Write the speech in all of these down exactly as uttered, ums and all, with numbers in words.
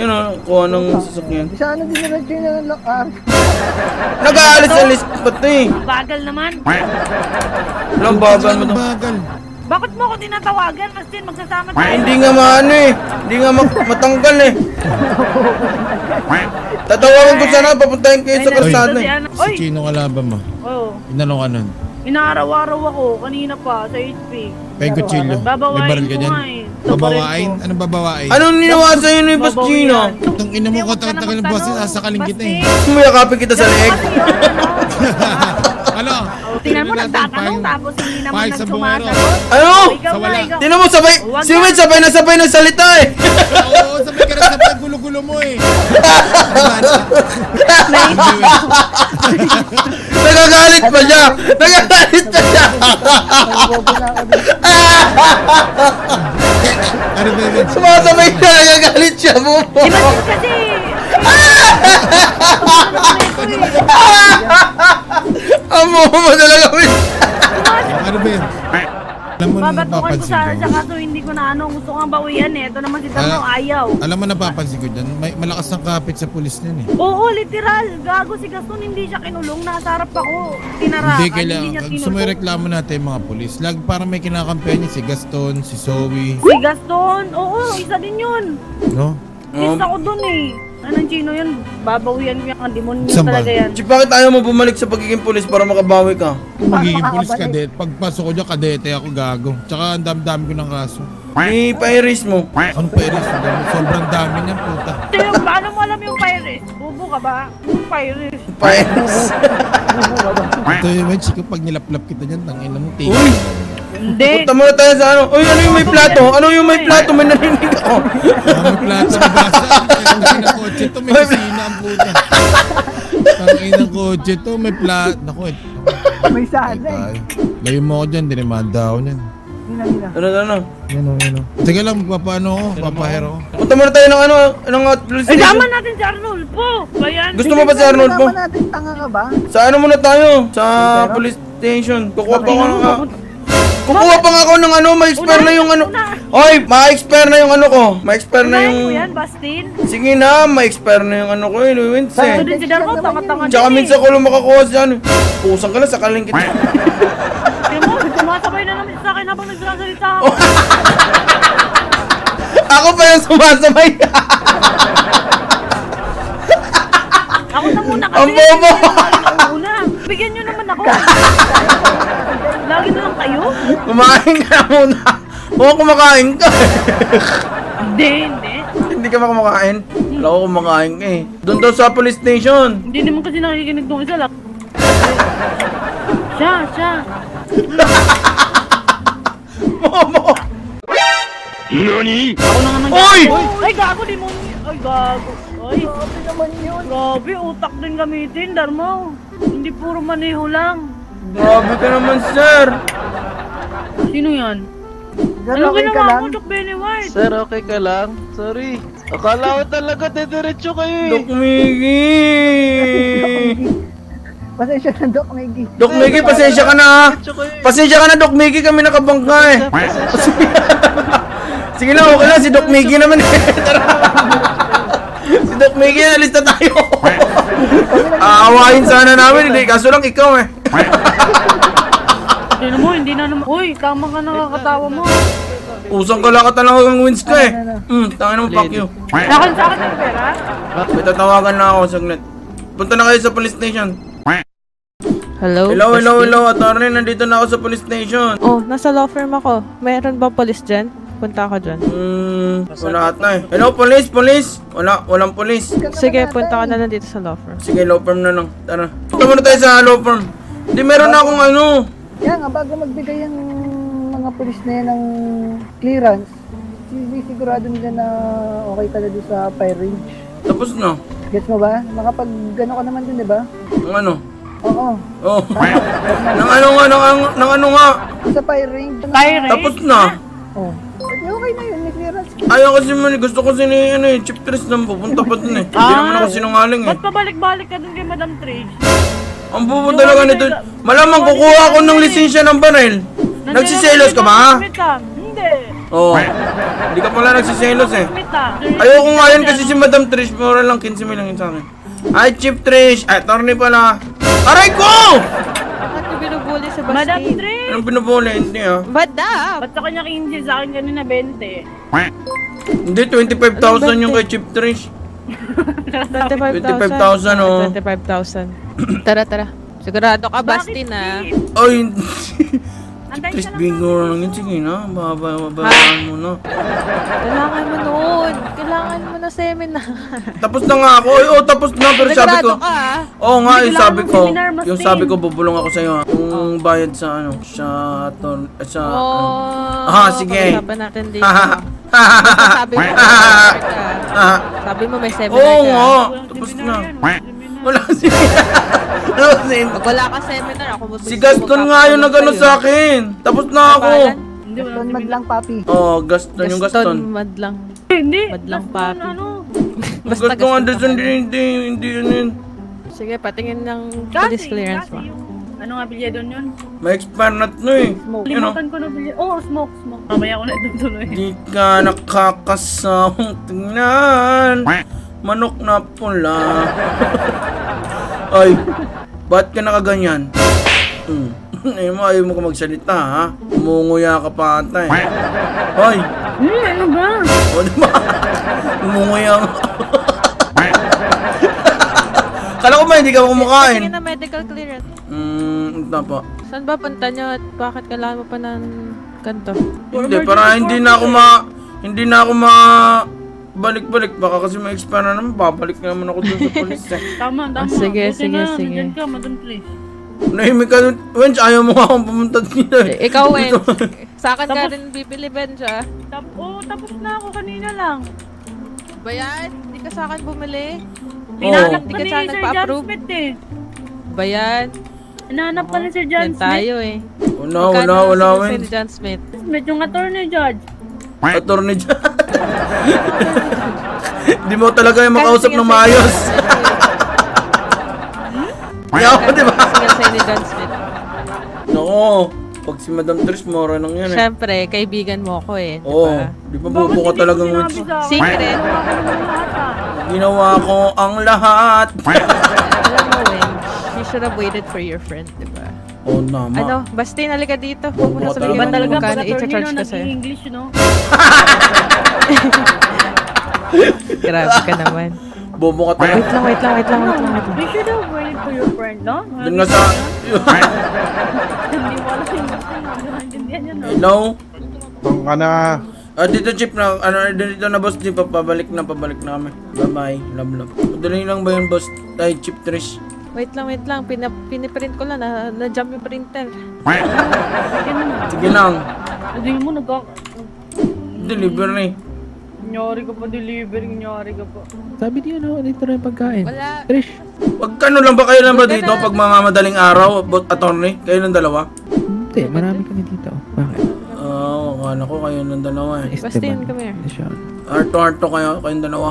Yun o, kuha ng sasakyan. Sana din na dyan na lang. Nag-aalis sa list ba't eh? Bagal naman. Walang bagal mo to. Bagal. Bakit mo ako tinatawagan? Mastin, magsasama tayo. Hindi nga maano eh. Hindi nga matanggal eh. Tatawagan ko sana, papuntahin kayo sa kalsada eh. Si Chino kalaban mo. Oo. Inanong ka nun. Inaaraw-araw ako, kanina pa, sa H P. May kutsilyo. May baril ka dyan. Babawain? Anong babawain? Anong ninawa sa'yo ni Boss Chino? Itong ina mo ko, tagal ng boses, sasakalin kita eh. Mayakapin kita sa leeg. Ano? Tingnan mo, nagtatanong tapos hindi naman nagsumasagot. Ano? Ikaw na, ikaw. Tingnan mo, sabay. Si Wade sabay na sabay ng salita eh. Oo, sabay ka na sabay, gulo-gulo mo eh. Nagagalit pa siya. Nagagalit pa siya. Ano ba yun? Sumasabay na, nagagalit siya mo. Di ba kasi? Amo mo talaga. Ano ba yun? Alam mo na Babatukan ko napapansin sana siya ko. kaso hindi ko na ano, gusto kang bawian eh. Ito naman si Tamo, Ah, ayaw. Alam mo napapansin ko dyan, may malakas ng kapit sa pulis niyan eh. Oo, literal. Gago si Gaston, hindi siya kinulong. Nasa harap ako. Tinarakan, Hindi hindi, kailangan. niya Gusto mo tinulong. reklamo natin yung mga pulis. Lag parang may kinakampihan niya si Gaston, si Zoe. Si Gaston, oo, isa din yun. No? Kiss ako dun eh. Anong Chino yun? Babawian ko yung demonyo Saan ba? talaga yan. Chip, bakit ayaw mo bumalik sa pagiging pulis para makabawi ka? Kung magiging pulis kadet, pagpasok ko dyan kadete ako gago. Tsaka ang dami-dami ko ng kaso. I-pairis mo. Anong pairis? Sobrang dami niyan puta. Ito yung, paano mo alam yung Pirates? Bubo ka ba? Yung Pirates. Pairis. Ito yung medyo pag nilaplap kita dyan, tangin na mo tingin. Uy! Hindi. Punta muna tayo sa ano. Uy, ano yung may plato? Ano yung may plato? May narinig ako. Ah, may plato na basa. Tangin ng kotse to, may kusina ang puta. Tangin ng kotse to, may plato. Naku, eh. May sana eh. Layo mo ako dyan, dinimanda ako niyan. Hina, hina. Ano, ano? Yan o, yan o. Sige lang, magpapaano ako, papahero ako. Punta muna tayo ng ano, ng uh, police Ay, station. daman natin si Arnulfo. Bayan. Gusto mo ba si Arnulfo? Kasama natin, tanga ka ba? Sa ano muna tayo? Sa police station. Kukuha pa ako ng... ah, Kukuha pa nga ako ng ano, ma-expire na yung ano. Oy, ma-expire na yung ano ko. Ma-expire na Unahin yung... mo yan, Bastin. Sige na, ma-expire na yung ano ko eh, Luwins Ito eh. din si Darko, tanga-tanga din Tsaka eh. minsan ko lang makakuha siya ano. Pusang ka lang, sakaling kita. Tingnan mo, sumasabay na naman sa akin habang nagsasalita ako. Ako pa yung sumasabay. Ako na muna Ang kasi. bobo. Una. Bigyan nyo naman ako. Lagi na lang kayo? Kumain ka na muna. Oo, kumakain ka. Hindi, hindi. Hindi ka ba kumakain? Wala ko kumakain ka eh. Doon daw sa police station. Hindi naman kasi nakikinig nung isa lang. Siya, siya. Momo. NANI?! Ako na nga nang Oy! Ay, gago, di mo. Ay, gago. Ay, Grabe naman yun. grabe, utak din gamitin, Darmo. Hindi puro maneho lang. Grabe ka naman, sir. Sino yan? Sir, Ano okay ka ginawa lang? mo, Doc Benny White? Sir, okay ka lang? Sorry. Akala ko talaga dediretso kayo eh. Dok Miggy. Pasensya na, Dok Miggy. Dok Miggy, pasensya ka na ha. Diretso kayo eh. Pasensya ka na, Dok Miggy. Kami nakabangka eh. Sige na, okay lang. Si Dok Miggy naman eh. Tara. Si Dok Miggy, alis na tayo. Aawain sana namin. Hindi, kaso lang ikaw eh. Hindi mo, hindi na naman. Uy, tama ka nakakatawa mo. Usang kalakatan lang ang wins ka eh. Hmm, tangin naman, fuck you. Akin sa akin ng pera? May tatawagan na ako, saglit. Punta na kayo sa police station. Hello? Hello, hello, hello, attorney. Nandito na ako sa police station. Oh, nasa law firm ako. Mayroon ba police dyan? Punta ako dyan. Hmm, wala at na eh. Hello, police, police. Wala, walang police. Sige, punta ka na lang dito sa law firm. Sige, law firm na lang. Tara. Punta muna tayo sa law firm. Hindi, meron na akong ano. Yan nga, bago magbigay yung mga polis na yan ng clearance, sigurado nila na okay ka na doon sa fire range. Tapos na. Gets mo ba? Makapag gano ka naman dun, di ba? Ang ano? Oo. Oh. Nang ano nga, nang, nang ano nga. Sa fire range. Fire range? Tapos na. Oh. Pwede okay na yun, may clearance. Ayaw kasi man, gusto ko si ni, ano eh, Chief Chris na pupunta pa dun eh. Hindi naman ako sinungaling eh. Ba't pabalik-balik ka dun kay Madam Trish? Ang pupunta talaga nito. Malamang kukuha ako ng lisensya ng baril. Nagsiselos ka ba ha? Hindi. Oo. Hindi ka pala nagsiselos eh. Smith ah. Ayoko nga yan kasi si Madam Trish, mura lang quince mil lang yun sa akin. Ay, Chief Trish! Ay, attorney pala. Aray ko! Bakit yung binubuli si Madam Basti? Trish! Anong binubuli? Hindi ah. Madam! Ba't sa kanya quince, sa akin kanina twenty? Hindi, twenty-five thousand yung kay Chief Trish. twenty-five twenty-five thousand, oh. twenty-five thousand. Tara, tara. Sigurado ka, Basti na. Ay, Anday Trish, ka lang. bingo lang yun. Sige na, babaan mo na. Kailangan mo noon. Kailangan mo na seminar. Tapos na nga ako. Ay, oh, tapos na. Pero sabi ko, Sigurado ka, ah. oo nga, Hindi yung kailangan sabi ng ko, seminar, mas yung din. sabi ko, bubulong ako sa'yo. ha. Yung bayad sa ano, sa, ton, eh, sa, ano. Oh, Ah, sige. pag-usapan natin dito. Haha. Basta sabi mo, may seminar ka. Ah, Sabi mo may seminar oo ka. nga, Walang tapos seminar na. yan, walang seminar. Wala si, wala si, Pag wala ka seminar, ako mo si Gaston nga yung nagano sa akin. Tapos na ako. Hindi, walang Gaston seminar. madlang papi. Oh, Gaston yung Gaston. Gaston madlang. Hindi. Madlang Gaston, papi. Ano? Basta Gaston Gaston Anderson, ka hindi, na. hindi, hindi yun yun. Sige, patingin ng Kasi, police clearance kasi mo. yung... Ano nga bilya doon yun? May expire na to eh. Smoke. You know, Limutan ko na bilya. Oo, oh, smoke, smoke. Mamaya ko na ito tuloy. di ka nakakasawang tingnan. Manok na pula. Ay, ba't ka nakaganyan? Hmm. Ayaw mo, ayaw mo ka magsalita ha? Umunguya ka pa ata eh. Ay, Hmm, ano ba? o diba? Umunguya ka. Kala ko ba hindi ka kumakain? Patingin na medical clearance. Hmm, ito po. Saan ba punta nyo at bakit kailangan mo pa ng ganito? Hindi, para hindi na ako ma... Hindi na ako ma... Balik-balik. Baka kasi ma-expire na naman. Babalik na naman ako dun sa police eh. Tama, tama. Ah, sige, Buti sige, na, sige. nandyan ka, Madam Trish. Nahimik ka dun. Wench, ayaw mo nga akong pumunta dito eh. Eh, ikaw, Wen. Sa akin ka Tapos- rin bibili, Ben, siya. Tap oh, tapos na ako kanina lang. Ba yan? Hindi ka sa akin bumili? Hinahanap Hindi ka ka ni sa Sir John nagpa-approve. Smith eh. Ba yan? Hinahanap ka ni Sir John Yan Smith. tayo eh. Wala, wala, wala, Si Wench. John Smith. Smith, yung attorney judge. Attorney dyan. Di mo talaga yung makausap Kasi ng nga maayos. Yaw, di ba? Kasi nga sa'yo ni John Smith. Nako, pag si Madam Trish, mora nang yan eh. Siyempre, kaibigan mo ako eh. Oo, Diba? di ba bubo ka talagang Wench? Secret. Ginawa ko ang lahat. Alam mo, Wen, you should have waited for your friend, di ba? Oo, nama. Ano, Basti, nalika dito. Huwag mo na Oo, sabihin Iba Tama. mo talaga kung pag magkano attorney i-charge no, ka sa'yo. nag-English, no? Grabe ka naman. Bobo ka talaga. Wait lang, wait lang, wait lang, wait lang, wait lang. You should have waited for your friend, no? Doon nga sa... Hindi mo alam yung gusto mo. Naintindihan yun, no? Hello? Tong ka na. Ah, dito Chip na, ano, dito na boss, di pa pabalik na, pabalik na kami. Bye-bye, love love. Madali lang ba yun boss? Ay, Chip Trish. Wait lang, wait lang. Pina, piniprint ko lang. Na, na-jump yung printer. Sige lang. Hindi mo nagka... Delivery. Nyari ka pa, deliver, nyari ka pa. Sabi niyo no, dito na yung pagkain. Wala. Trish, Pagkano lang ba kayo lang ba Buti dito? na. Pag mga madaling araw, bot attorney? Kayo ng dalawa? hindi, marami kami dito. Bakit? Oo, oh, akala ko kayo ng dalawa eh. Bastin, come here. Sean. Arto-arto kayo, kayong dalawa.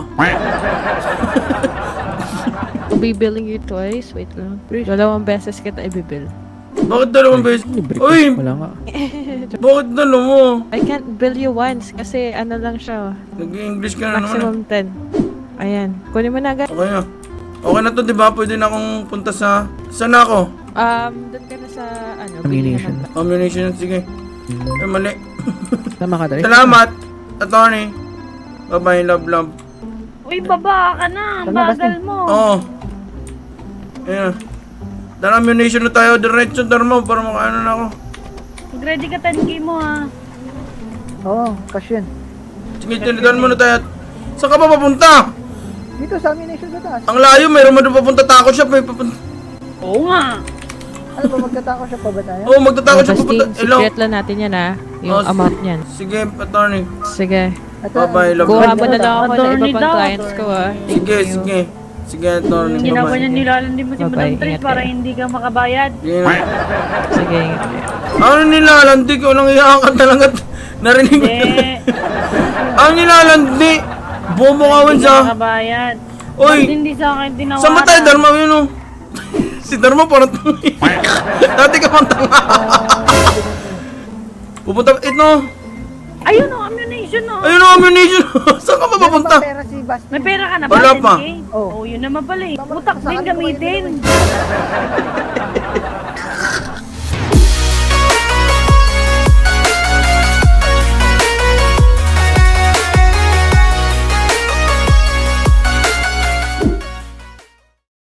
I'll be billing you twice. Wait lang. Dalawang beses kita ibibill. Bakit dalawang beses? Libre ko. Uy! Wala nga. Bakit dalawa? I can't bill you once kasi ano lang siya. Nag-English ka na naman eh. Maximum ten. Ayan. Kunin mo na agad. Okay na. Okay na to, di ba? Pwede na akong punta sa... Saan na ako? Um, doon ka na sa ano, Ammunition. bilihan ng- Ammunition, sige. Ay, mali. Tama ka, Trish. Salamat, attorney. Bye-bye, love, love. Uy, baba ka na. Ang Tama, bagal mo. Oo. Ayan. Dala ammunition na tayo. Diretso, Darmo, para makaano na ako. Mag-ready ka ten K mo, ha. Oo, cash yun. Sige, tinidan mo na tayo. Saan ka pa papunta? Dito sa ammunition sa taas. Ang layo, mayroon mo doon papunta taco shop eh. Papunta. Oo nga. Ano ba, magkatako siya pa ba tayo? Oo, magtatako Oh, shop Basti, papunta. Hello. secret lang natin yan ha. Yung Oh, amount niyan. Sige, attorney. Sige. Ito, Bye-bye, love. Kuha mo na lang ako ng iba Attorney pang daw, clients ko ha. Thank Sige, you. sige. Sige, attorney. Ginawa Bye-bye. niya nilalandi mo si Bye-bye, Madam Trish ingat para kayo. hindi ka makabayad. Sige na. Sige, ingat kayo. Ano nilalandi ko? Nang iyakan talaga. Narinig ko. Hindi. Ang nilalandi. Bobo ka Hindi sa... ka makabayad. Oy! Ba't hindi sa akin tinawaran? Saan ba tayo, Dharma? Yun o. Si Dharma parang tanga. Dati ka pang tanga. Pupunta... Ito. Ayun o, kami ammunition oh. Ayun ang ammunition. Saan ka ba Meron papunta? ba pera si Basti? May pera ka na ba? Wala pa. ten K? Oh. Oo, yun naman pala eh. Tama, Utak sa din akin naman gamitin. yun